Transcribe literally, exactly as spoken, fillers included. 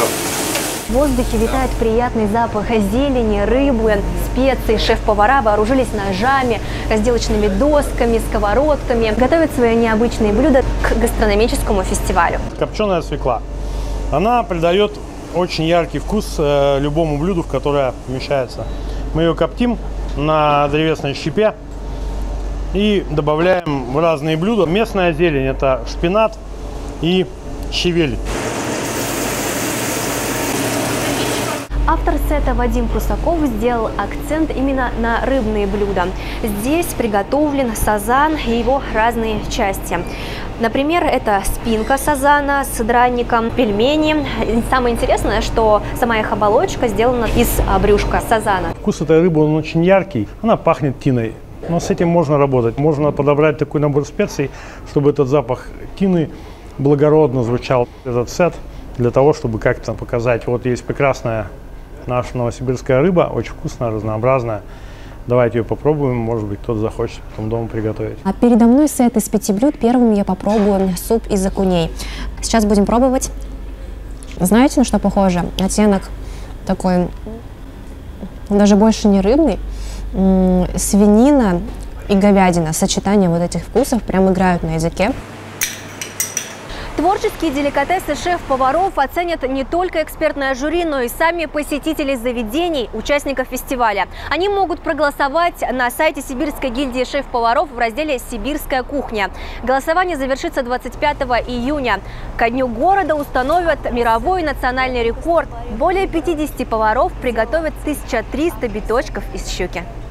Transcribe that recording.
все. В воздухе витает приятный запах зелени, рыбы, специй. Шеф-повара вооружились ножами, разделочными досками, сковородками. Готовят свои необычные блюда к гастрономическому фестивалю. Копченая свекла. Она придает очень яркий вкус э, любому блюду, в которое помещается. Мы ее коптим на древесной щепе и добавляем в разные блюда. Местная зелень – это шпинат и щавель. Автор сета Вадим Прусаков сделал акцент именно на рыбные блюда. Здесь приготовлен сазан и его разные части. Например, это спинка сазана с дранником, пельмени. И самое интересное, что сама их оболочка сделана из брюшка сазана. Вкус этой рыбы он очень яркий, она пахнет тиной. Но с этим можно работать. Можно подобрать такой набор специй, чтобы этот запах тины благородно звучал. Этот сет для того, чтобы как-то показать, вот есть прекрасная наша новосибирская рыба, очень вкусная, разнообразная. Давайте ее попробуем, может быть, кто-то захочет потом дома приготовить. А передо мной сет из пяти блюд. Первым я попробую суп из окуней. Сейчас будем пробовать. Знаете, на что похоже? Оттенок такой, даже больше не рыбный. Свинина и говядина. Сочетание вот этих вкусов прям играют на языке. Творческие деликатесы шеф-поваров оценят не только экспертное жюри, но и сами посетители заведений, участников фестиваля. Они могут проголосовать на сайте Сибирской гильдии шеф-поваров в разделе «Сибирская кухня». Голосование завершится двадцать пятого июня. Ко дню города установят мировой национальный рекорд. Более пятидесяти поваров приготовят тысячу триста биточков из щуки.